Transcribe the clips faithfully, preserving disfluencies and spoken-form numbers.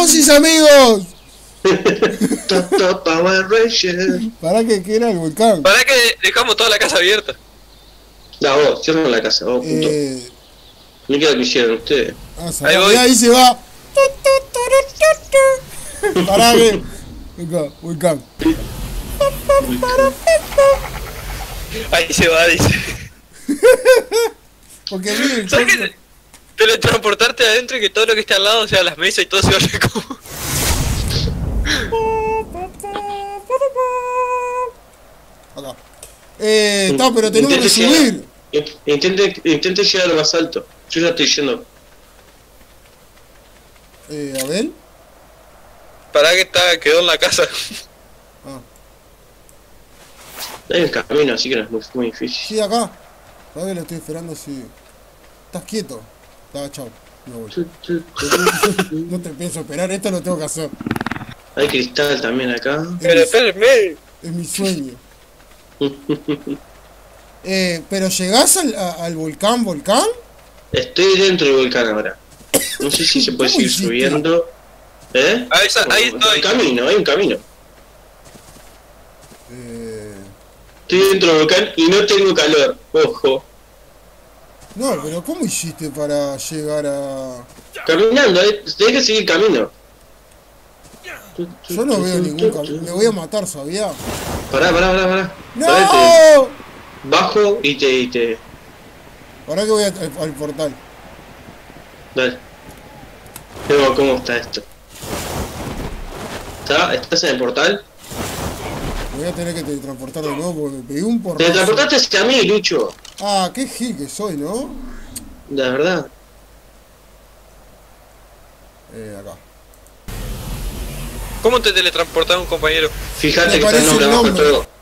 ¡Dosis, amigos! Power Rangers. ¿Para qué? ¿Qué era el volcán? ¿Para que dejamos toda la casa abierta? No, vos, cierran la casa, vos, punto. Eh... No quiero que hicieron ustedes. Ah, Ahí voy. ahí se va. Pará que... Volcán, volcán. Ahí se va, dice. Porque miren, ¿Sabes qué? Teletransportarte adentro y que todo lo que esté al lado, o sea, las mesas y todo se vaya como... acá. Eh, está, pero tenemos que Intente subir. llegar- Intente, intente llegar a lo más alto. Yo ya estoy yendo. Eh, a ver. Pará que está, quedó en la casa. Ah, Hay un camino, así que no es muy, muy difícil. sí, acá. Todavía lo estoy esperando si... ¿Estás quieto? Está, chao. Me voy. Tu, tu, tu. No te pienso esperar, esto lo tengo que hacer. Hay cristal también acá. Pero espérenme. Es mi sueño. Eh, pero llegás al, a- al volcán, volcán. Estoy dentro del volcán ahora. No sé si se puede ¿Cómo seguir hiciste? subiendo. ¿Eh? Ahí está, ahí Hay estoy. un camino, hay un camino. Eh, Estoy dentro del volcán y no tengo calor. Ojo. no, pero ¿cómo hiciste para llegar a...? Caminando, eh. Tenés que seguir camino. Yo no veo ningún camino. Me voy a matar, ¿sabía? Pará, pará, pará, pará. Pará, ¡No! te- Bajo y te, y te... Ahora que voy a- al, al portal. Dale. Vemos cómo está esto. ¿Está? ¿Estás en el portal? Me voy a tener que teletransportar de nuevo porque me pegué un Te portazo. transportaste hacia mí, Lucho. Ah, qué gil que soy, ¿no? La verdad. Eh, acá. ¿Cómo te teletransportaba un compañero? Fíjate Me que está el parece nombre el abajo del nombre. todo.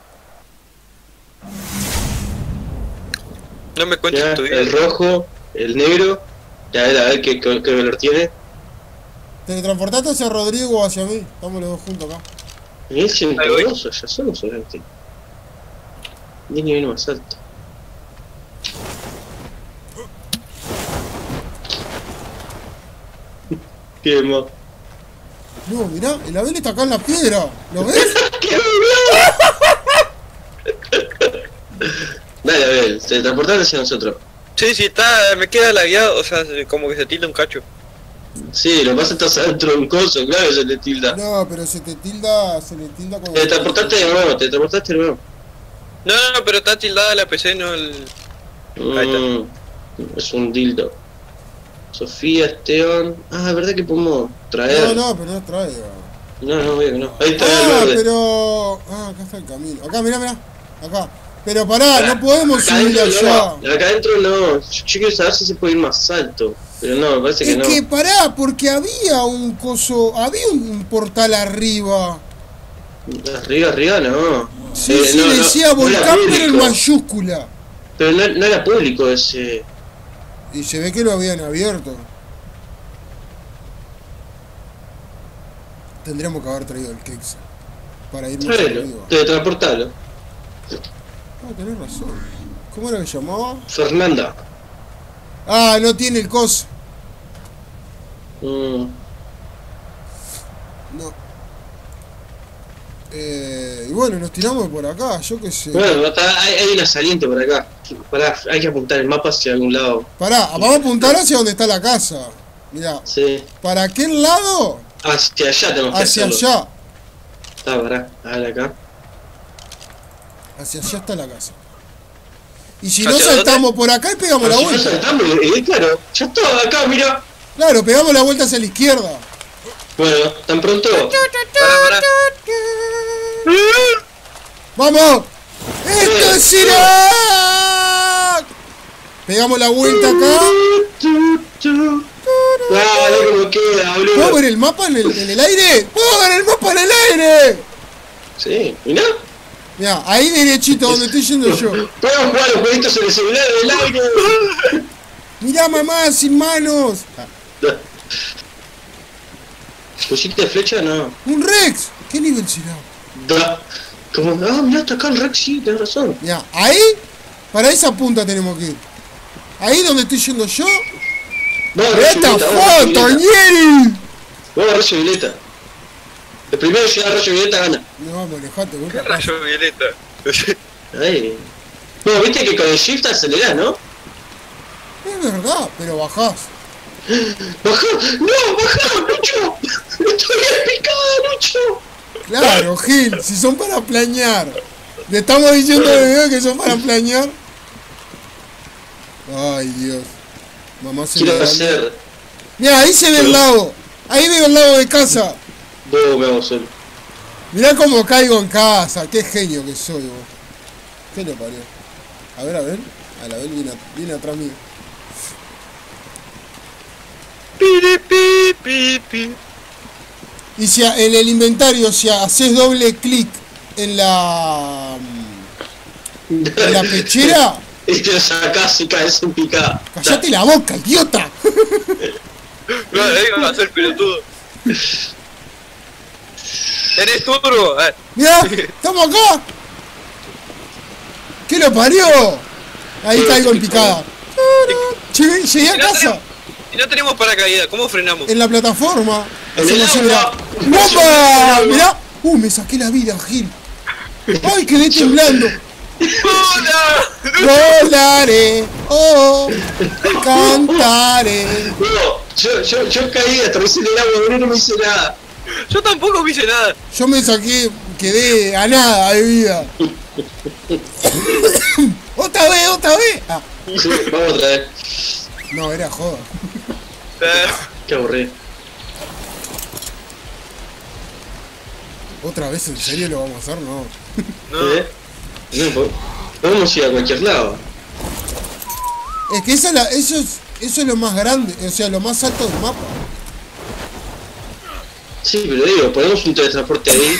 No me cuentes Ya, tu vida. el rojo, el negro. Ya, a ver, a ver qué, qué, qué valor tiene. Teletransportaste hacia Rodrigo o hacia mí. Estamos los dos juntos acá. mil ciento Ahí voy. dos, ya somos solamente. diez niveles más alto. Qué más. No, mirá, el Abel está acá en la piedra. ¿Lo ves? Dale, a ver, te transportaste hacia nosotros. Sí, sí, está, me queda lagueado, o sea, como que se tilda un cacho. Sí, lo que pasa es que estás adentro de un coso, claro, se le tilda. No, pero se te tilda, se le tilda como... Te transportaste de nuevo, te transportaste de nuevo. No, no, no, pero está tildada la P C, no el... Ahí está. Mm, es un dildo. Sofía, Esteban. Ah, ¿verdad que podemos traer? No, no, pero no traiga. no, no, veo que no. Ahí está Ah, el verde. pero... Ah, acá está el camino. Acá, mirá, mirá. Acá. Pero pará, no podemos Acá subir adentro allá. no, acá adentro no. Yo, yo quiero saber si se puede ir más alto. Pero no, me parece que Es no. que pará, porque había un coso, había un portal arriba. Arriba, arriba no. Sí, Eh, sí, no, no, decía no era volcán, pero en público. mayúscula. Pero no, no era público ese. Y se ve que lo habían abierto. Tendríamos que haber traído el Kex para ir más Tráelo, arriba. teletransportalo. Ah, tenés razón. ¿Cómo era que llamaba? Fernanda. Ah, no tiene el coso. Mm, No. Eh, y bueno, nos tiramos por acá, yo qué sé. Bueno, está- hay, hay una saliente por acá. Pará, hay que apuntar el mapa hacia algún lado. Pará, vamos a apuntar hacia donde está la casa. Mirá, Sí. ¿para aquel lado? Hacia allá tenemos que Hacia hacerlo. allá. Está, pará, a ver acá. Hacia allá está la casa. Y si ¿Hacia no dónde? saltamos por acá y pegamos la Ah, si no vuelta. saltamos, eh, claro, ya está, acá, mira. Claro, pegamos la vuelta hacia la izquierda. Bueno, tan pronto. Pará, pará. ¡Vamos! ¡Esto es Irak! Pegamos la vuelta acá. Ah, no como queda, ¿Puedo boludo. ver el mapa en el, en el aire? ¡Puedo ver el mapa en el aire! Sí, mirá. Mirá, ahí derechito donde estoy yendo yo. Podemos jugar los jueguitos en el celular en el aire. Mirá, mamá, sin manos. ¿Pusiste flecha? No. Un Rex. ¿Qué nivel será? Da. Como, ah, mirá, está acá el Rex, sí, tenés razón. Mirá, ahí, para esa punta tenemos que ir. Ahí donde estoy yendo yo. Vamos, ¡Esta Julieta, vamos, foto, Julieta. Ñeri! Vamos a rayo violeta. El primero que llega a rayo violeta gana. No, manejate, vos. ¿Qué rayo violeta? Ahí. No, viste que con el shift acelerás, ¿no? Es verdad, pero bajás. ¡Bajá! ¡No, bajá, Lucho! ¡Estoy picado, Lucho! Claro, Gil, si son para planear. Le estamos diciendo en el video que son para planear. Ay, Dios. Mamá se Quiero me da- hacer... Mirá, ahí se ve el lago. Ahí veo el lago de casa. Vos me hago solo. Mirá cómo caigo en casa. Qué genio que soy, vos. ¿Qué le parió? A ver, a ver. A la vez viene, viene atrás mío. Piri, pi, pi, pi. Y si a- en el inventario, si haces doble clic en la... en la pechera... Y te lo sacás y caes en picada. ¡Cállate la boca, idiota! No, ahí va a ser pelotudo. Tenés turbo. Ah, Mirá, estamos acá. ¿Qué lo parió? Ahí caigo en picada. Llegué, llegué a si no casa. tenemos- Si no tenemos paracaídas, ¿cómo frenamos? En la plataforma. En Hacemos el así, agua. mirá. ¡Opa! Mirá. Uh, me saqué la vida, Gil. Ay, quedé temblando. ¡Hola! Volaré, oh, cantaré. No, yo, yo, yo caí, aterricé en el agua, boludo, no me hice nada. Yo tampoco me hice nada. Yo me saqué, quedé a nada de vida. Otra vez, otra vez. Ah, Sí, vamos otra vez. no, era joda. Eh, Qué aburrido. ¿Otra vez en serio lo vamos a hacer? No. no. ¿Eh? No, po- podemos ir a cualquier lado. Es que esa es la, eso, es, eso es lo más grande, o sea, lo más alto del mapa. Sí, pero digo, ponemos un teletransporte ahí.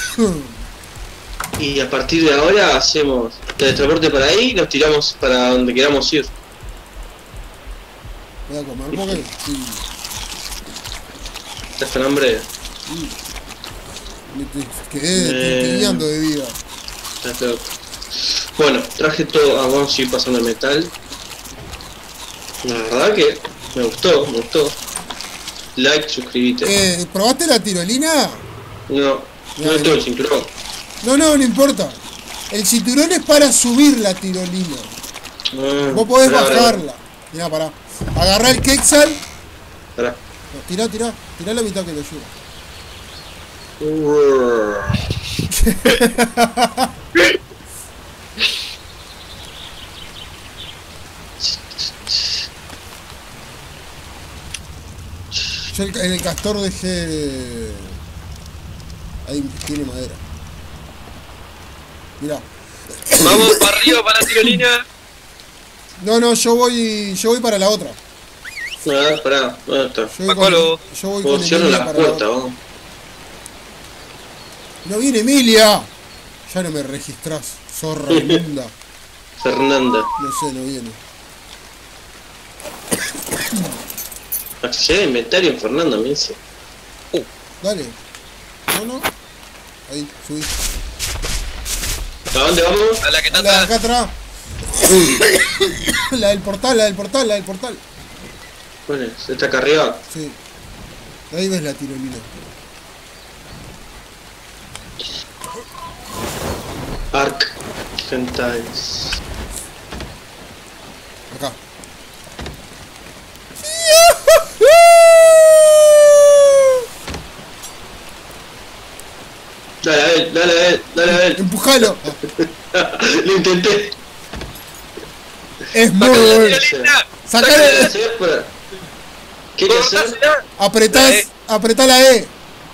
Y a partir de ahora hacemos teletransporte para ahí y nos tiramos para donde queramos ir. Voy a comer porque sí, ¿Estás con hambre? me te- quedé Eh. tintineando de vida. Está claro. Bueno, traje todo. Ah, vamos a ir pasando el metal. La verdad que me gustó, me gustó. Like, suscríbete. Eh, ¿Probaste la tirolina? No, no tengo el cinturón. No, no, no importa. El cinturón es para subir la tirolina. Ah, Vos podés pará, pará, bajarla. Mirá, pará. Agarrá el Quexal. pará. No, tirá, tirá. Tirá la mitad que te ayuda. Urr. Yo el- en el castor dejé... Ahí tiene madera. Mirá. Vamos para arriba, para la tirolina. No, no, yo voy, yo voy para la otra. Ah, pará, ¿dónde está? Yo voy con, Pacolo. yo voy con Vos cierran Emilia la para puerta, la otra. vamos. No viene Emilia. Ya no me registrás, zorra inmunda. Fernanda. No sé, no viene. Acceder a inventario en Fernanda, me dice. Dale. No, no. Ahí, subí. ¿A dónde vamos? A la que está La de atrás. acá atrás. La del portal, la del portal, la del portal. ¿Cuál es? ¿Está acá arriba? Sí. Ahí ves la tirolina. Arc Gentiles. Acá. Dale a él, dale a él, dale a él. Empujalo. Lo intenté. Es muy Saca la bueno. tirolina. Sacale. ¿Hacer para- ¿Qué hay que hacer? Cortásela. Apretás, La E. apretá la E.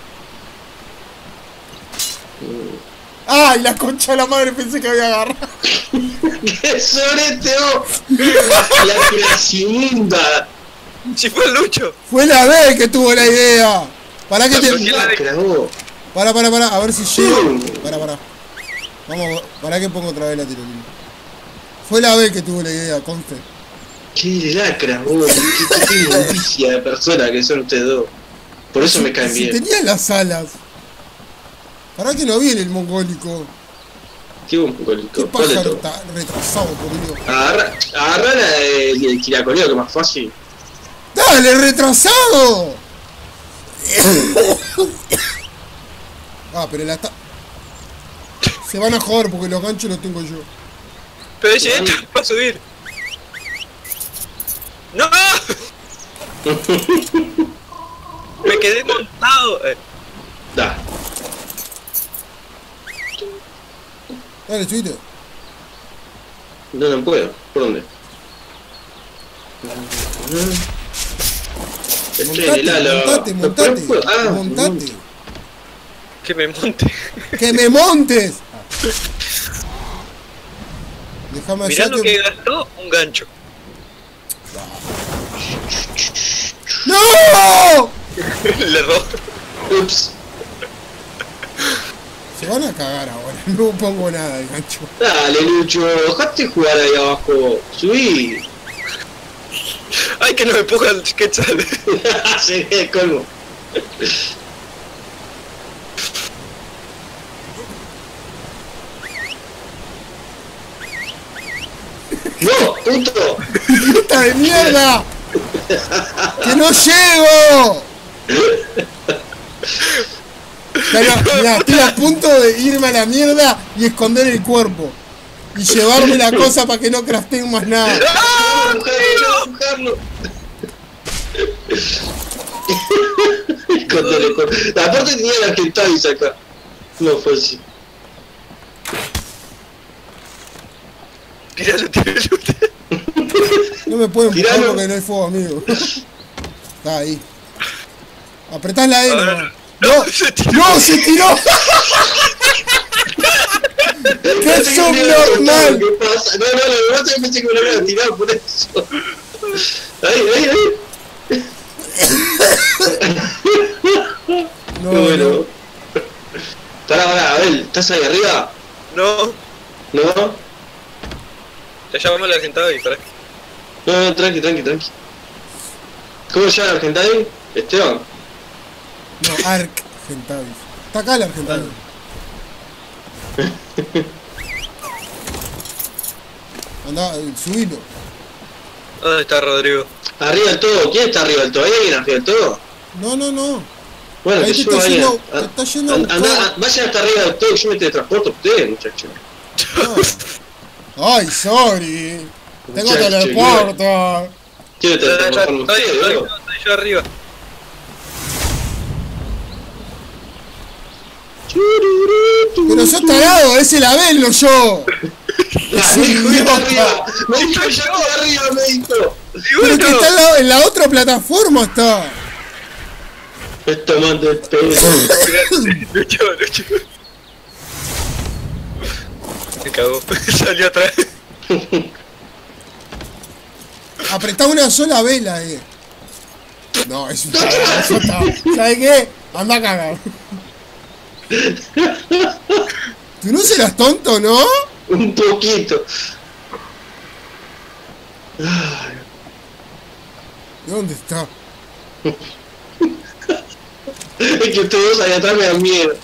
Ay, la concha de la madre, pensé que había agarrado. ¡Qué sorete, vos! La clase inmunda. Si fue el Lucho. Fue la B que tuvo la idea. Pará que La te. próxima- Lacra, vos. Pará, pará, pará, a ver si llego. Pará, pará. Vamos, pará que pongo otra vez la tirolina. Fue la B que tuvo la idea, conste. Qué lacra, vos. Qué, qué inmundicia de persona que son ustedes dos. Por eso me caen Si bien. tenía las alas. Pará que no viene el mongólico. Qué buen Qué colico. ¿Cuál de pájaro todo? está retrasado, por Dios. Agarra, agarra la del de, quiracoleo, que es más fácil. ¡Dale, retrasado! Ah, pero la está... Se van a joder porque los ganchos los tengo yo. Pero si esto es para subir. ¡No! Me quedé montado. Eh. Da. Dale, subite. No, no puedo. ¿Por dónde? Estoy en el ala. Montate, montate, Pero, ah, montate. Que me monte. ¡Que me montes! Déjame Mirá allá lo que gastó un gancho. ¡No! Le robó. Ups. Se van a cagar ahora, no pongo nada de gancho. Dale, Lucho, dejate jugar ahí abajo. Subí. Ay, que no me empuja el Quetzal. Sería el colmo. ¡No, puto! ¡Puta de mierda! ¡Que no llego! Pero, mirá, estoy a punto de irme a la mierda y esconder el cuerpo. Y llevarme la cosa para que no crafteen más nada. ¡Ah! ¡No, buscarlo! Aparte tenía la Argentavis acá. No fue así. Tíralo, tíralo. No me pueden empujar Tiralo. porque no hay fuego, amigo. Está ahí. Apretás la E, Ahora no. no. ¡No! Se tiró. ¡No! ¡Se tiró! ¡Qué subnormal! ¿Qué pasa? No, no, no, no, yo pensé que me lo iban a tirar por eso. Ahí, ahí, ahí. No, Qué bueno. no. Pará, pará, Abel, ¿estás ahí arriba? No. ¿No? Te llamamos la Argentavis, pará. No, no, tranqui, tranqui, tranqui. ¿Cómo se llama el Argentavis? Esteban. No, Ark Gentavis. Está acá el Argentavis. Andá, subilo. ¿Dónde está Rodrigo? Arriba del todo, ¿quién está arriba del todo? ¿Hay alguien arriba del todo? No, no, no. Bueno, Ahí que te suba está alguien. yendo, Ah, te está yendo a and- buscar. andá, vayan hasta arriba del todo y yo me teletransporto a ustedes, muchachos. No. Ay, sorry. Tengo Muchacho, teleporta. Quiero Estoy, teletransportarme a estoy, ustedes, estoy, bro. estoy yo arriba. Pero sos tarado, es el Abel, no yo. Ah, me dijo que está arriba. Me dijo que ya estoy arriba, me dijo. Y Pero bueno, que está en la, en la otra plataforma está. Es tomando el pelo. Lucho, Lucho. Se cagó. Salió atrás. Apretá una sola vela, eh. No, es un tarado, eso está. ¿Sabes qué? Anda a cagar. Tú no serás tonto, ¿no? Un poquito. Ay, ¿Dónde está? es que ustedes dos allá atrás me dan miedo.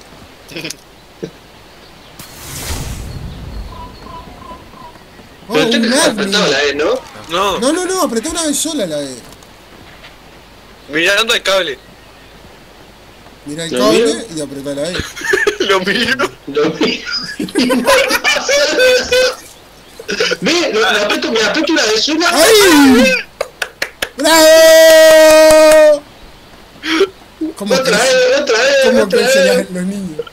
Oh, Pero tengo un que dejar admin. apretado la E, ¿no? No, No, no, no, apretá una vez sola la E. mirando el cable. Mira el ¿Lo cable miro? y apretá la E. Lo miro. Lo miro. Ve, lo, me aprieto, me aprieto una vez sola. ¡Ay! ¡Bravo! ¿Cómo Otra crecen, vez, otra vez, cómo otra crecen vez. las- los niños?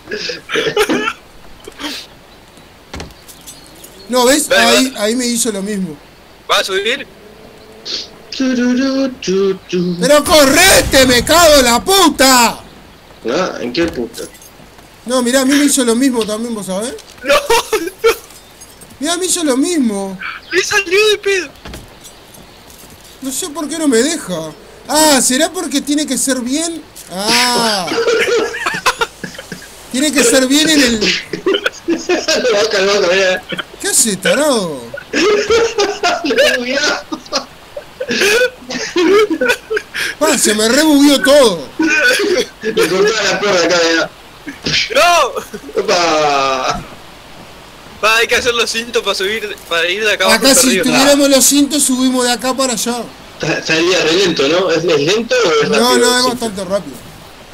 No, ¿ves? Dale, Ahí, va. ahí me hizo lo mismo. ¿Va a subir? Tururú, tu, tu. ¡Pero correte, me cago en la puta! Ah, ¿en qué puta? No, mirá, a mí me hizo lo mismo también, ¿vos sabés? No, Mirá, me hizo lo mismo. le salió de pedo. No sé por qué no me deja. Ah, ¿será porque tiene que ser bien? Ah. Tiene que ser bien en el... Lo vaca, lo vaca, mira. ¿Qué hace, tarado? Lo cuidado. Pa, se me rebugueó todo. Le cortaba la cuerda acá, mira. No. Opa. Va, hay que hacer los cintos para subir, para ir de acá abajo Acá hasta si arriba. tuviéramos los cintos subimos de acá para allá. Salía re lento, ¿no? ¿Es, es lento o es rápido? No, no, es Sí. bastante rápido.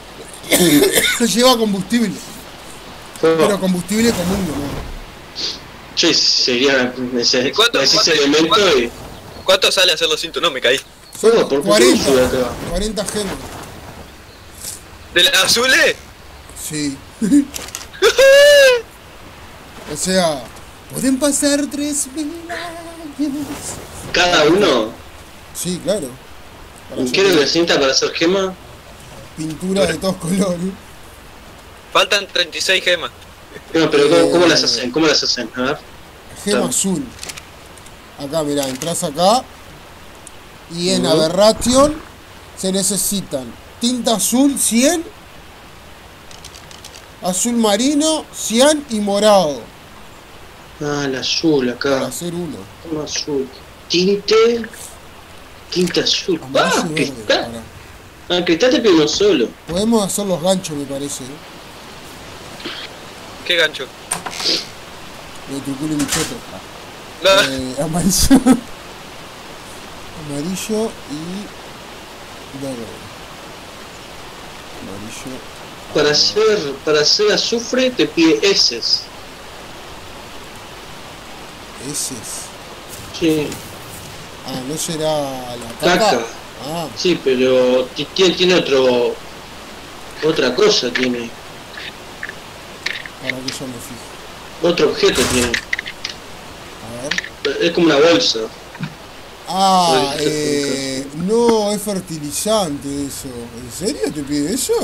Lleva combustible. Fuego. Pero combustible común, ¿no? Che, sería ese, ¿Cuánto- ese cuánto- elemento cuánto- y... ¿Cuánto sale hacerlo sin tu no? Me caí. Fuego, ¿por qué cuarenta, sube acá? cuarenta gemas. ¿De las azules? Sí. O sea, pueden pasar tres mil años. ¿Cada uno? Sí, claro. Para ¿Qué hacer necesita para hacer gema? pintura de todos colores. Faltan treinta y seis gemas. No, pero ¿cómo, cómo Eh. las hacen? ¿Cómo las hacen? A ver. Gema Está. azul. Acá, mirá, entras acá. Y en Ujú. Aberration se necesitan tinta azul cien, azul marino cian y morado. Ah, el azul Para acá. hacer uno. Toma azul. Tinte. Tinte azul. Amarillo Ah, y verde. cristal. Pará. Ah, cristal te pido uno solo. Podemos hacer los ganchos, me parece. ¿eh? ¿Qué gancho? De tu culo y mi choto. No, Eh, amarillo. Amarillo y verde. Amarillo. Para ah, hacer, para hacer azufre te pide heces. Ese es. Sí, Ah, ¿no será la caca? caca. Ah, Sí, pero ti- tiene, tiene otro... Otra cosa tiene. para que yo me fijo. Otro objeto tiene. A ver. Es como una bolsa. Ah, Ahorita eh, no, es fertilizante eso. ¿En serio te pide eso?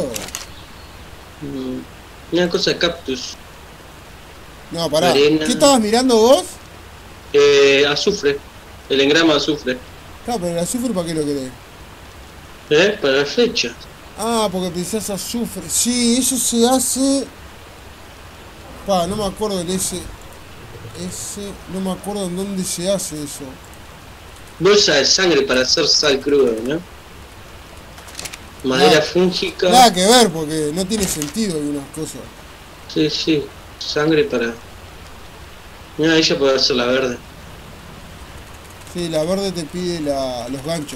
Mm, Una cosa de cactus. No, pará. Arena. ¿Qué estabas mirando vos? Eh, azufre. El engrama de azufre. Claro, pero el azufre ¿para qué lo querés? ¿Eh? Para la flecha. Ah, porque pensás azufre. Sí, eso se hace... Pa, no me acuerdo del ese... Ese... No me acuerdo en dónde se hace eso. Bolsa de sangre para hacer sal cruda, ¿no? Madera Nada- fúngica. Nada que ver, porque no tiene sentido algunas cosas. Sí, sí. Sangre para... Mira, ella puede hacer la verde. Sí, la verde te pide la, los ganchos.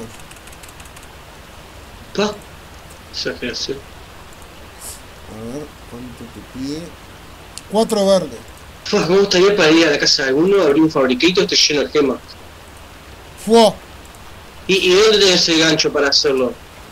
Pa. Exageración. A ver, ¿cuánto te pide? Cuatro verdes. Fua, me gustaría para ir a la casa de alguno, abrir un fabriquito, esté lleno de gemas. ¡Fua! ¿Y, y dónde tenés el gancho para hacerlo?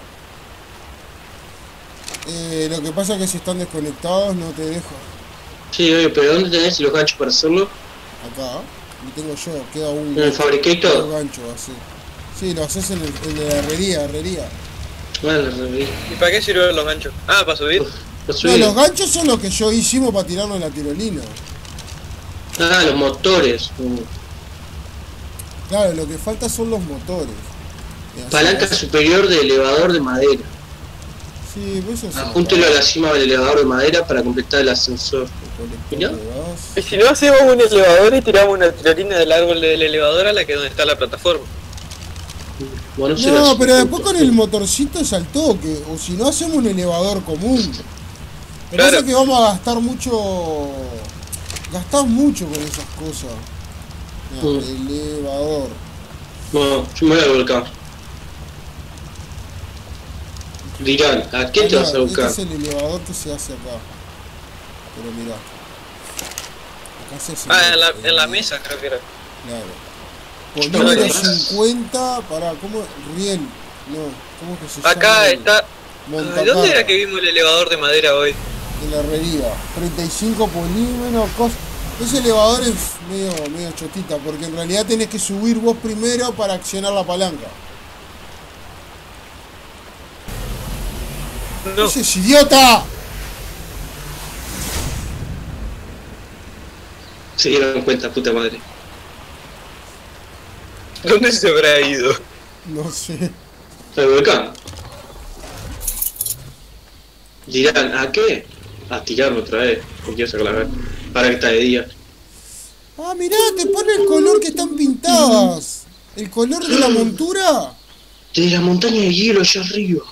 Eh, lo que pasa es que si están desconectados no te dejo. Sí, oye, pero ¿dónde tenés los ganchos para hacerlo? Acá, lo tengo yo, queda un ¿En el un fabriquito? gancho así. Sí, lo haces en, el, en la herrería, herrería. Ah, la reví. ¿y para qué sirven los ganchos? Ah, para subir. Lo No, subí. los ganchos son los que yo hicimos para tirarnos en la tirolina. Ah, los motores. Mm. Claro, lo que falta son los motores. Y así Palanca es. superior de elevador de madera. Sí, pues eso sí. Ajúntelo a la cima del elevador de madera para completar el ascensor. Mirá. Y si no hacemos un elevador y tiramos una tirolina del árbol del elevador a la que es donde está la plataforma. Bueno, se No, las- pero después con el motorcito es al toque. O si no, hacemos un elevador común. Pero Claro. pasa que vamos a gastar mucho. Gastamos mucho con esas cosas. No, Mm. elevador. No, yo me voy a volcar. Dirán, ¿a quién te Ah, vas a no, buscar? Este es el elevador que se hace acá. Pero mirá. Acá se hace. Ah, en la, el- en la mesa creo que era. Claro. No, Polímero no, no. cincuenta. Pará, ¿cómo? Riel. No, ¿cómo que se llama? Acá está. Ay, Montacarga. ¿dónde era que vimos el elevador de madera hoy? En la herrería. treinta y cinco polímeros, cosas. Ese elevador es medio, medio chotita, porque en realidad tenés que subir vos primero para accionar la palanca. No, ¡Ese es idiota! Se dieron cuenta, puta madre. ¿dónde se habrá ido? No sé. El volcán. Dirán, ¿a qué? A tirarme otra vez. Porque quiero sacar la verde. Para que está de día. Ah, mirá, te pone el color que están pintadas. El color de la montura. De la montaña de hielo allá arriba.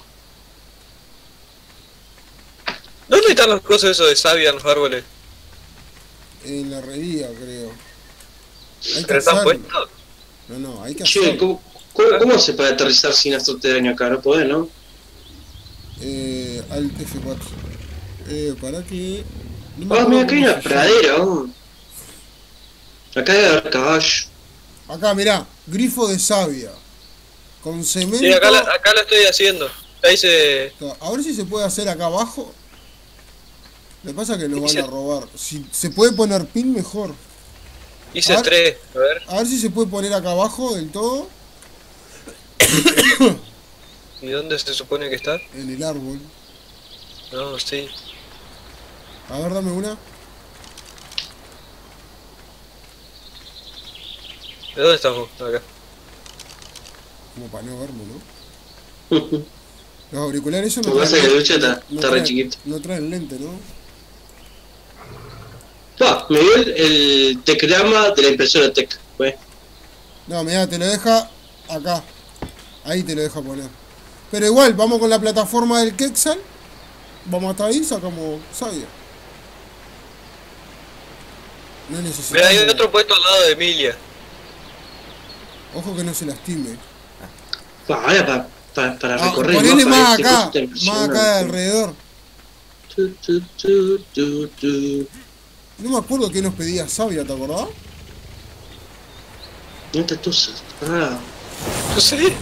¿Dónde están las cosas eso de savia en los árboles? En la herrería, creo. Hay que ¿Pero están hacerlo. puestos? No, no, hay que Che, hacerlo. ¿cómo, cómo, cómo se puede aterrizar sin hacerte daño acá? No podés, ¿no? Eh, Alt F cuatro. Eh, para que... No me Ah, acuerdo mira, acá hay cómo una se llama. pradera, oh. Acá debe haber caballo. Acá, mirá, grifo de savia. Con cemento. Sí, acá, la- acá lo estoy haciendo. Ahí se... A ver si se puede hacer acá abajo. Lo que pasa es que nos van Hice- a robar. Si se puede poner pin, mejor. Hice A ver. tres, a ver. A ver si se puede poner acá abajo del todo. ¿Y dónde se supone que está? En el árbol. No, sí. A ver, dame una. ¿De dónde estás vos? Acá. Como para no verlo, ¿no? Los auriculares eso no Lo que pasa es que traen, el ducha está, no está re traen- chiquito. no traen lente, ¿no? Ah, me dio el, el teclama de la impresora Tech, pues. No, mirá, te lo deja acá. Ahí te lo deja poner. Pero igual, vamos con la plataforma del Quexal. Vamos hasta ahí, sacamos savia. No necesitamos... Mira, hay otro puesto al lado de Emilia. Ojo que no se lastime. Ah, ahora para, para, para Ah, recorrer el ponele mapa más este, acá. esto está Más impresionante. acá de alrededor. Tu, tu, tu, tu, tu. No me acuerdo qué nos pedía savia, ¿te acordás? No te tosas. Ah, No sé.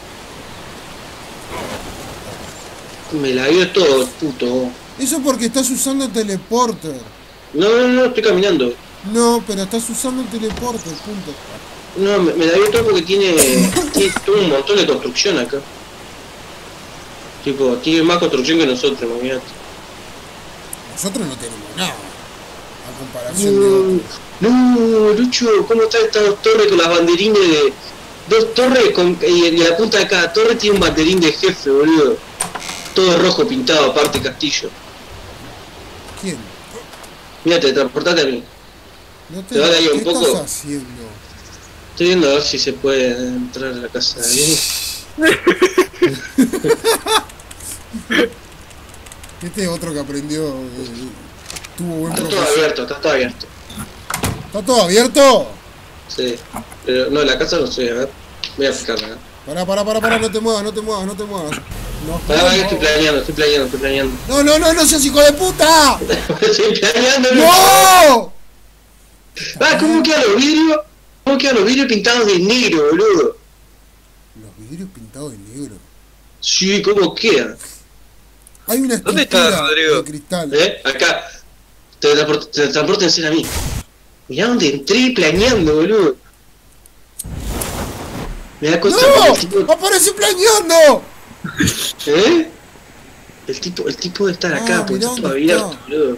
me la dio todo, puto. Eso porque estás usando teleporter. No, no, no, estoy caminando. No, pero estás usando el teleporter, punto. No, me, me la dio todo porque tiene, tiene todo un montón de construcción acá. Tipo, tiene más construcción que nosotros, imagínate. Nosotros no tenemos nada. A comparación de otros. No, Lucho, ¿cómo están estas dos torres con las banderines de... Dos torres con, y, y la punta de cada torre tiene un banderín de jefe, boludo. Todo rojo pintado, aparte castillo. ¿Quién? Mira, te transportate a mí. No te, ¿Te va a caer un ¿Qué poco? estás haciendo? Estoy viendo a ver si se puede entrar a la casa de alguien. Este es otro que aprendió. eh, tuvo buen Está todo profesor. abierto, está todo abierto. ¿Está todo abierto? Sí. Pero no, la casa no sé, a ver. Voy a fijarla acá. Pará, pará, pará, pará, no te muevas, no te muevas, no te muevas. No, Pará, pará, estoy planeando, estoy planeando, estoy planeando. no, no, no, no seas hijo de puta. Estoy planeando, Lucho. ¡No! Ah, ¿cómo quedan los vidrios? ¿Cómo quedan los vidrios pintados de negro, boludo? Los vidrios pintados de negro. Sí, ¿cómo quedan? Hay una ¿Dónde está, estructura Rodrigo? de cristal. ¿Eh? Acá. Teletransport- Teletransportense a mí. Mirá dónde entré planeando, boludo. Me da cosa porque el tipo... ¡No! ¡Aparece planeando! ¿Eh? El tipo, el tipo de estar acá, Ah, porque mirá está todo dónde abierto, está. boludo.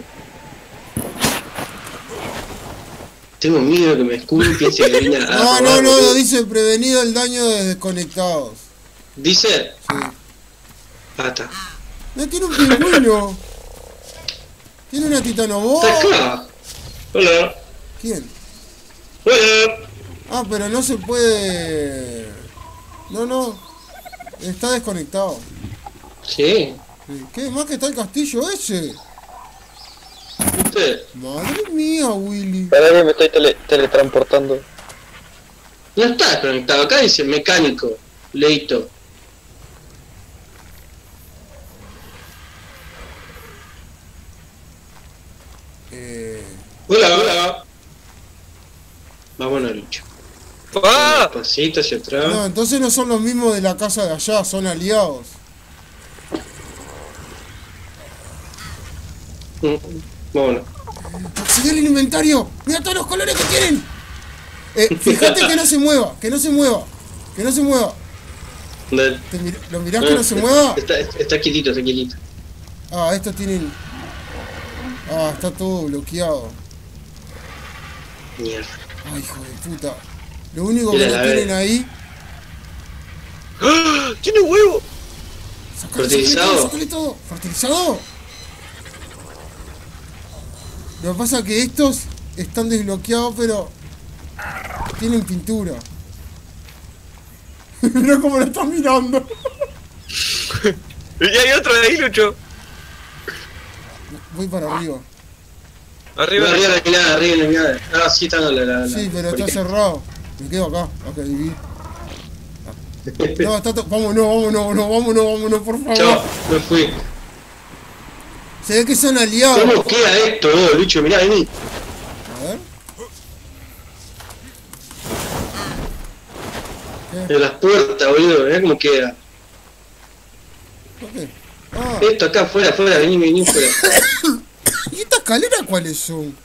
Tengo miedo de que me escuche y piense que vine a No, robar, no, no, boludo. dice prevenido el daño de desconectados. Dice... Sí. Pata. No, tiene un pingüino. Tiene una titanoboa. Está acá. Hola. ¿Quién? Hola. Ah, pero no se puede... No, no. Está desconectado. Sí. Sí. ¿Qué más que está el castillo ese? ¿Viste? Madre mía, Willy. Para que me estoy tele- teletransportando. No está desconectado. Acá dice mecánico. Leito. Eh... Hola, hola. Vámonos, Lucho. ¡Ah! Pasito hacia atrás. No, entonces no son los mismos de la casa de allá, son aliados. Mm, Vámonos. ¡Acceder al inventario! ¡Mira todos los colores que tienen! Eh, fíjate que no se mueva, que no se mueva, que no se mueva. Dale. ¿Te mir- ¿Lo mirás que no se mueva? Está, está quietito, está quietito. Ah, estos tienen... Ah, está todo bloqueado. Mierda. Ay, hijo de puta. Lo único que Mira, no la tienen ve. ahí... ¡Ah! ¡Tiene huevo! Sacale, ¿Fertilizado? sacale todo, sacale todo. ¿Fertilizado? Lo que pasa es que estos están desbloqueados, pero... Tienen pintura. Mirá cómo lo están mirando. Y hay otro de ahí, Lucho. Voy para arriba. Arriba. Arriba, arriba la mirada, arriba la mirada. Ah, sí, está la, la, la Sí, pero está porque- cerrado. Me quedo acá, acá viví. No, está todo. Vámonos, vámonos, vámonos, vámonos, vámonos, por favor. Chao, me fui. Se ve que son aliados. ¿Cómo queda esto, vos, Lucho? Mirá, vení. A ver. En las puertas, boludo, mirá cómo queda. Ok. Ah, Esto acá afuera, afuera, vení, vení afuera. ¿y esta escalera cuáles son?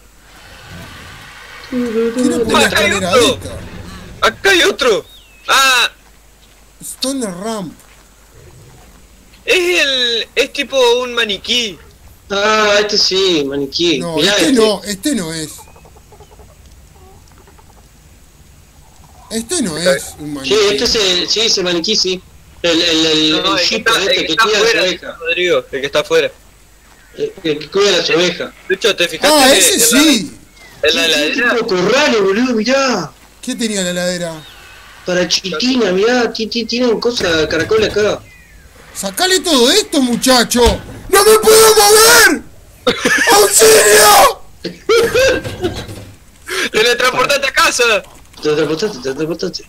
¿Quién pone la Acá hay escalera otro. esta? Acá hay otro. Ah, Stone Ramp. es el... es tipo un maniquí. Ah, este sí, maniquí. No, Mirá este este. no, este no es. Este no es un maniquí. Sí, este es el, sí, ese maniquí, sí. El, el, el, No, el el que shipper está, el este que que está cuida las afuera, ovejas. Rodrigo, el que está afuera. El, el que cuida las ovejas. De hecho, ¿te fijaste Ah, que ese en la- sí. en la ¿Qué heladera? tipo de corrales, boludo? Mirá. ¿Qué tenía la heladera? Para chitina, mirá, ti- ti- tienen cosas, caracol acá. ¡Sacale todo esto, muchacho! ¡No me puedo mover! ¡Auxilio! ¡Teletransportate a casa! Te transportaste, te transportaste.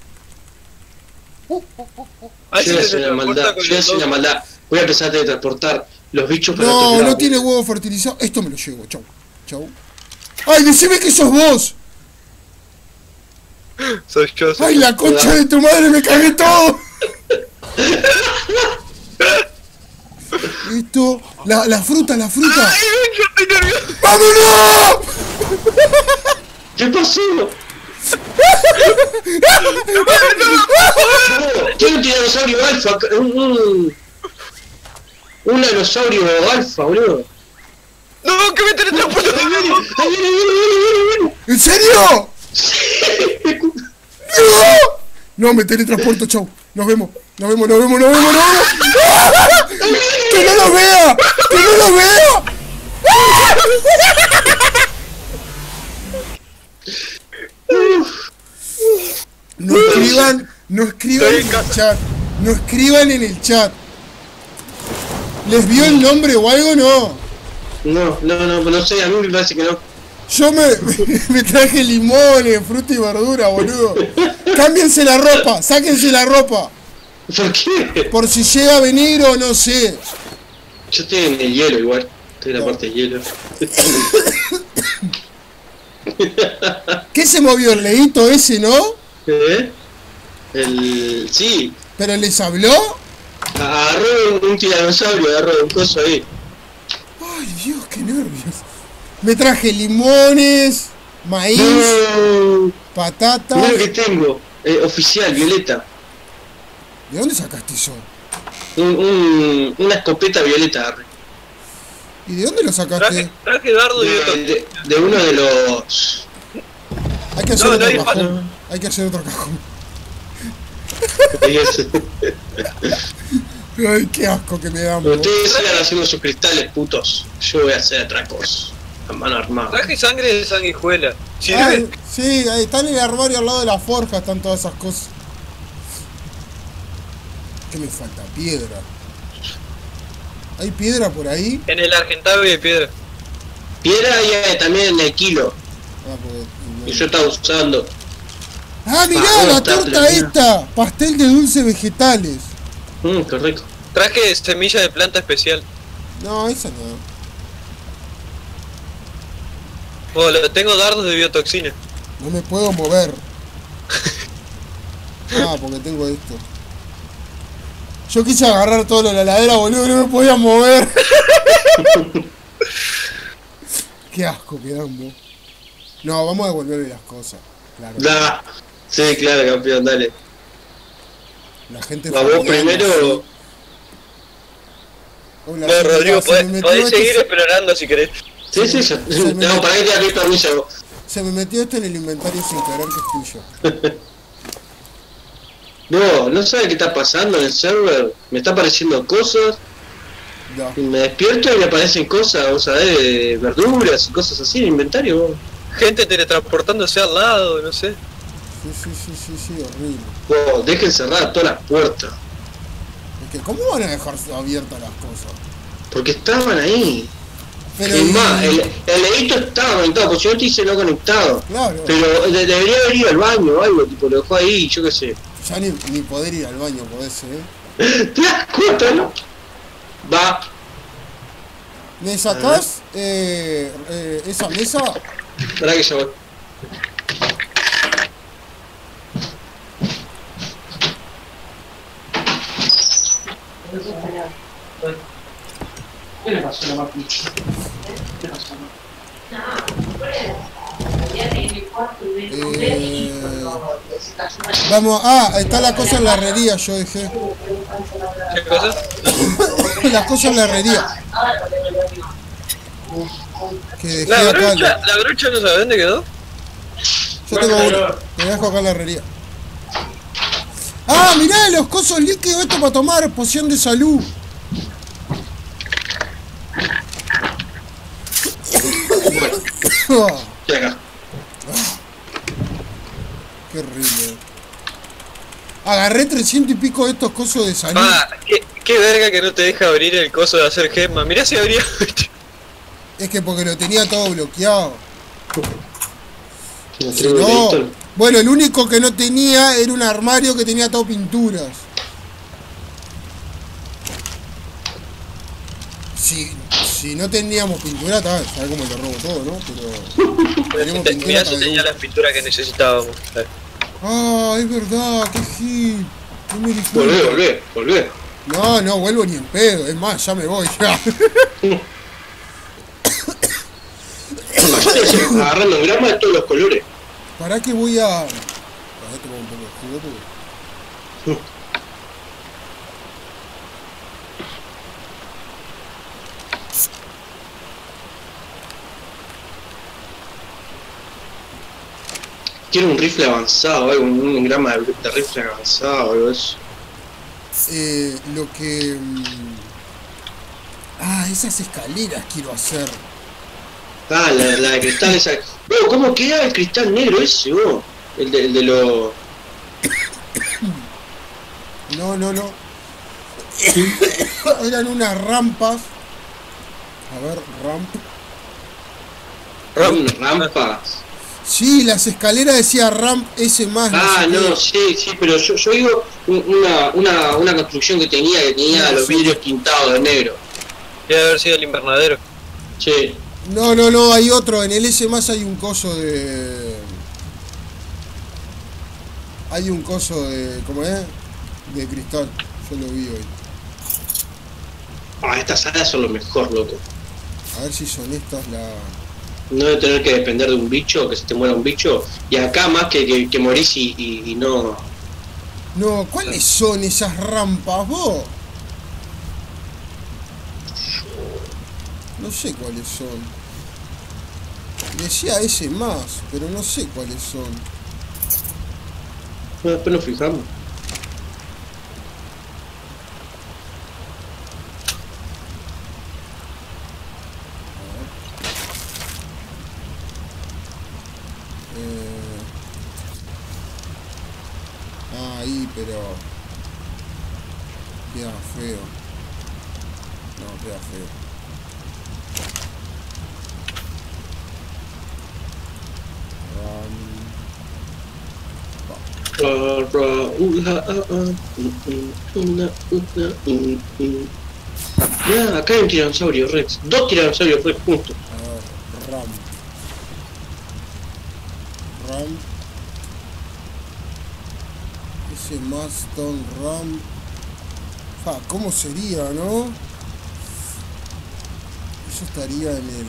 Ahí Yo se voy a hacer una teletransporta maldad, con yo voy a el hacer una loco. maldad. Voy a empezar a teletransportar los bichos para No, otro no lado. tiene huevo fertilizado. Esto me lo llevo, chau. Chau. ¡Ay, decime que sos vos! Soy yo, soy ¡Ay, yo. la concha de tu madre! ¡Me cagué todo! Esto... La, la fruta, la fruta. ¡Ay, yo estoy nervioso! ¡Vámonos! ¿Qué pasó? No, tiene un tiranosaurio alfa, acá, un, un, un dinosaurio alfa, boludo. ¡No, que me teletransporta! Ahí viene, ahí viene, ahí viene, ahí viene, ¿En serio? ahí viene. ¡No! No, me teletransporto, chau. Nos vemos, nos vemos, nos vemos, nos vemos, nos vemos. ¡Ah! ¡Que no lo vea! ¡Que no lo vea! No escriban, no escriban en el chat. No escriban en el chat. ¿Les vio el nombre o algo? No. No, no, no, no sé, a mí me parece que no. Yo me, me traje limones, fruta y verdura, boludo. Cámbiense la ropa, sáquense la ropa. ¿Por qué? Por si llega a venir o no sé. Yo estoy en el hielo igual, estoy en la parte de hielo. ¿Qué se movió el leíto ese, no? ¿Eh? El... sí, ¿Pero les habló? agarró un, un tiranosaurio, agarró un coso ahí. Ay, Dios, qué nervios. Me traje limones, maíz, No, patatas. mira lo que tengo, eh, oficial, violeta. ¿De dónde sacaste eso? Un, un, una escopeta violeta agarré. ¿Y de dónde lo sacaste? Traje, traje dardo y De, otro. de, de uno de los... Hay que hacer No, otro no hay cajón. Hay que hacer otro cajón. Ay, qué asco que me dan. vos. Ustedes sigan haciendo sus cristales, putos. Yo voy a hacer otra cosa. A mano armada. Traje sangre de sanguijuela. ¿Sirve? Ay, sí, ahí está en el armario al lado de la forja, están todas esas cosas. ¿Qué me falta? Piedra. ¿Hay piedra por ahí? En el Argentavio de piedra. Piedra y eh, también en el kilo. Ah, porque- Y yo estaba usando. Ah, mirá, Ah, la está torta planeada. esta. Pastel de dulce vegetales. Mmm, qué rico. Traje semilla de planta especial. No, esa no. Bueno, tengo dardos de biotoxina. No me puedo mover. Ah, porque tengo esto. Yo quise agarrar todo lo de la heladera, boludo, no me podía mover. Qué asco que dan, vos. No, vamos a devolverle las cosas. Claro. Da. Sí, claro, campeón, dale. La gente A vos farmeando, primero. sí. Hola, Bueno, sí, Rodrigo, mirá, se podés, me metió podés esto- seguir explorando si querés. Sí, sí, yo. Se me- No, para que te abrí permiso. Se me metió esto en el inventario sin querer que es tuyo. No, no sabe qué está pasando en el server. Me está apareciendo cosas. No. Y me despierto y me aparecen cosas, vos sabés, de verduras y cosas así en el inventario. Vos. Gente teletransportándose al lado, no sé. Sí, sí, sí, sí, sí, horrible. Vos, dejen cerradas todas las puertas. Es que, ¿cómo van a dejar abiertas las cosas? Porque estaban ahí. Pero Es y- más, el, el leíto estaba conectado, porque yo te hice no conectado. Claro. Pero de- debería haber ido al baño o algo, tipo, lo dejó ahí, yo qué sé. Ya ni, ni poder ir al baño podés, eh. ¿Te das cuenta, no? Va. ¿Me sacás eh, eh, esa mesa? Espera que ya voy. ¿Qué le pasó a la máquina? ¿Qué le pasó? Eh, vamos, ah, está la cosa en la herrería, yo dejé. ¿Qué cosa? La cosa en la herrería. Que dejé La acá. brocha, la brocha no sabe dónde quedó. Yo tengo uno, te dejo acá en la herrería. Ah, mirá los cosos líquidos esto para tomar, poción de salud. Bueno, estoy acá. Qué horrible. Agarré trescientos y pico de estos cosos de salud. Ah, qué, qué verga que no te deja abrir el coso de hacer gema. Mirá si abría. Es que porque lo tenía todo bloqueado. No Si tengo no, director. bueno, el único que no tenía era un armario que tenía todo pinturas. Si, si no teníamos pintura, sabes cómo lo robo todo, ¿no? Pero teníamos pintura. Mirá tal si vez tenía uno. las pinturas que necesitábamos. Ah, es verdad, qué hit. No me di cuenta. Volvé, volvé, volvé. No, no vuelvo ni en pedo. Es más, ya me voy ya. Imagínate agarrando grama de todos los colores. ¿Para qué voy a...? Para tomar un poco de jugo, porque... Quiero un rifle avanzado, algo, un engrama de, de rifle avanzado, algo de eso. Eh, lo que... mm, Ah, esas escaleras quiero hacer. Ah, la, la de cristal esa. Oh, ¿cómo queda el cristal negro ese, oh? El de, el de los... No, no, no. Eran unas rampas. A ver, ramp. Unas rampas. Sí, las escaleras decía ramp S más. Ah, sé no, qué. sí, sí, pero yo, yo digo un- una, una, una construcción que tenía, que tenía No, los sí. vidrios tintados de negro. Debe haber sido el invernadero. Sí. No, no, no, hay otro. En el S más hay un coso de... Hay un coso de... ¿Cómo es? De cristal. Yo lo vi hoy. Ah, estas alas son lo mejor, loco. A ver si son estas las... No de tener que depender de un bicho, que se te muera un bicho. Y acá más que, que, que morís y, y, y no... No, ¿cuáles son esas rampas, vos? No sé cuáles son. Decía ese más, pero no sé cuáles son. Bueno, después nos fijamos. Eh... Ah, ahí, pero... Queda feo. No, queda feo. Um, Ra, ra, uh, la, ah, ah, mm, mm, una, una, mm, mm. Ya, acá hay un tiranosaurio Rex. Dos tiranosaurios Rex juntos. a ver, RAM. RAM. Ese Maston RAM. Ah, ¿cómo sería, no? Eso estaría en el...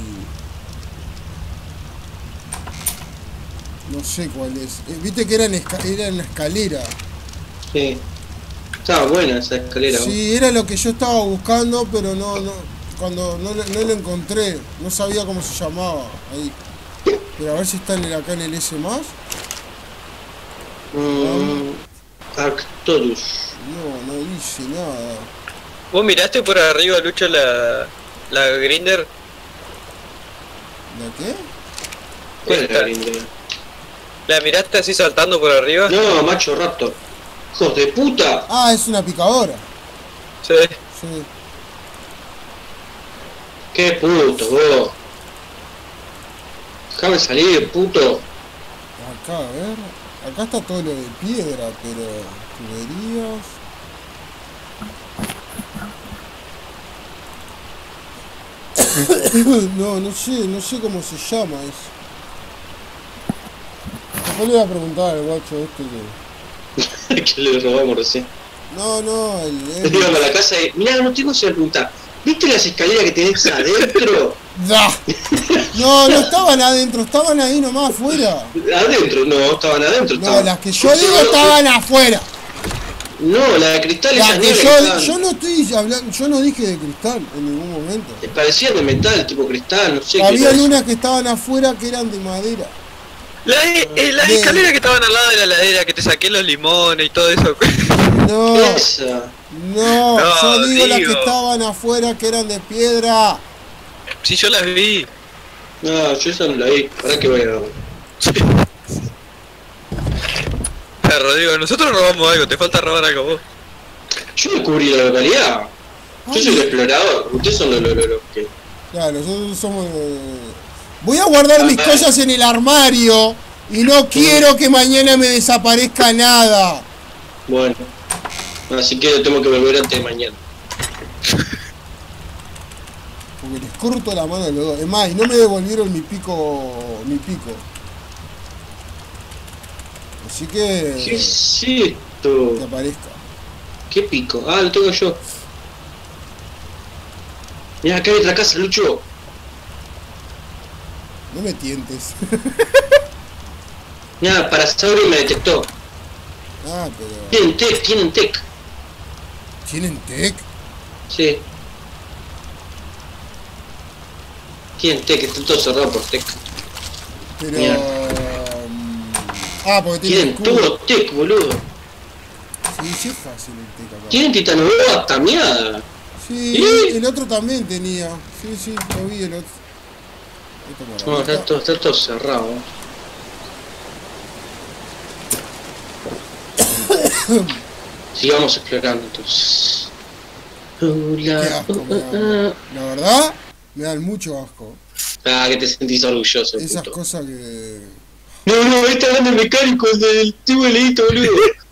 No sé cuál es. Eh, Viste que era en, esca- era en la escalera. Sí. Estaba buena esa escalera. ¿no? Sí, era lo que yo estaba buscando, pero no, no, cuando no, lo- no lo encontré, no sabía cómo se llamaba ahí. Pero a ver si está en el, acá en el S más. Mm, Arcturus. No, no dice nada. ¿Vos miraste por arriba, Lucho, la, la grinder? ¿La qué? ¿Cuál es la Esta. Grinder? ¿La miraste así saltando por arriba? No, macho raptor. ¡Hijos de puta! Ah, es una picadora. Sí. Sí. ¡Qué puto, vos! Déjame salir, puto. Acá, a ver. Acá está todo lo de piedra, pero... Tuberías. No, no sé, no sé cómo se llama eso. Después le voy a preguntar al guacho este que... Que le robamos recién. No, no, el... el... Íbamos a la casa y... Mirá, no tengo que preguntar. ¿Viste las escaleras que tenés adentro? ¡Da! No, no estaban adentro, estaban ahí nomás afuera. Adentro, no, estaban adentro. No, estaban. las que yo digo estaban afuera. No, la de cristal Las esa que negra yo, que estaban- yo no estoy hablando, yo no dije de cristal en ningún momento. parecían de metal, tipo cristal, no sé qué. Había era eso. unas que estaban afuera que eran de madera. La, eh, las De- escaleras que estaban al lado de la heladera, que te saqué los limones y todo eso. No, Esa. no, No, yo digo las que digo. estaban afuera que eran de piedra. Si yo las vi. No, yo esa no la vi. ¿Para qué voy a ver? Ah, Rodrigo, nosotros robamos algo, te falta robar algo vos. Yo descubrí la localidad. Yo soy el explorador. Ustedes son los, los, los, los que... Claro, nosotros somos... eh, Voy a guardar mis Ah. cosas en el armario y no quiero que mañana me desaparezca nada. Bueno. Así que tengo que volver antes de mañana. Porque les corto la mano a los dos. Es más, y no me devolvieron mi pico... mi pico. Así ¿Qué que... es que esto? aparezca. ¿Qué pico? Ah, lo tengo yo. Mira, acá hay otra casa, Lucho. No me tientes. Mira, Parasaurio me detectó. Ah, pero... Tienen tech, tienen tech. ¿Tienen tech? Sí. Tienen tech, están todos cerrados por tech. Pero... Mierda. mm, Ah, porque tienen Tienen escudo. todo tech, boludo. Sí, sí es fácil el tech acá. Tienen titanoboa tameada. Sí, ¿Sí? el otro también tenía. Sí, sí, lo vi el otro. Esto por No, acá. está todo, está todo cerrado. Sigamos explorando entonces. Qué asco, me da. La verdad, me dan mucho asco. Ah, que te sentís orgulloso, Esas puto. cosas que... No, no, ahí está hablando el mecánico, el del tubo de leíto, boludo.